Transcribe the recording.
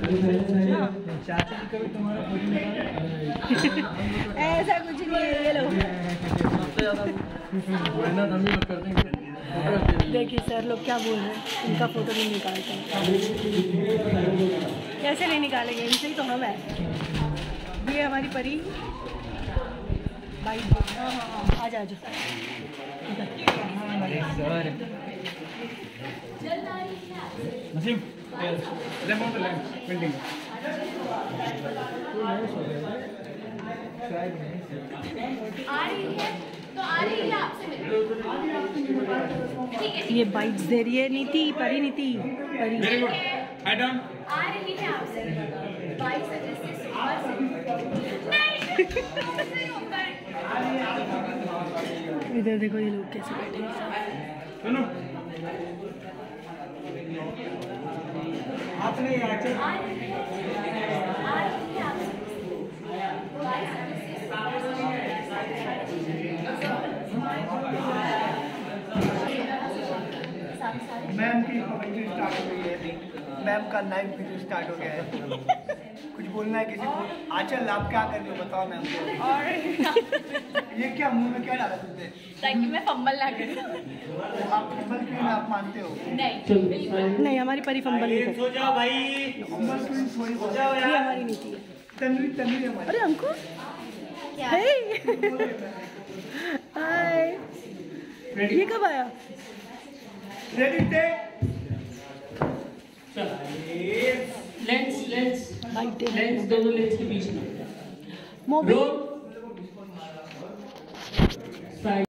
ऐसा कुछ नहीं है, ये लोग देखिए सर लोग क्या बोल रहे हैं, इनका फोटो नहीं निकालते हैं। कैसे नहीं निकालेंगे, इनसे ही तो हम है। ये हमारी परी भाई। हाँ हाँ हाँ, आ जा ये बाइट्स दे रही है नीति, परिनीति, परी आ रही है आपसे। इधर देखो ये लोग कैसे बैठे हैं। सुनो आपने मैम की कमेंट्री स्टार्ट हो गई है, मैम का लाइव वीडियो स्टार्ट हो गया है। कुछ बोलना है किसी को? आंचल आप क्या कर रहे हो बताओ मैम को। और ये क्या मुंह में क्या डाला तुमने? ताकि मैं फंबल ना करूं। आप फंबल क्यों आप मानते हो? नहीं हमारी परी फंबल नहीं करती। सो जाओ भाई, फंबल क्यों थोड़ी सो जाओ ये यार। हमारी नीति है। तन्वी हमारी। अरे अंकुर क्या? हाय, ये कब आया? Ready take. लेंस दोनों लेंस के बीच में मोबी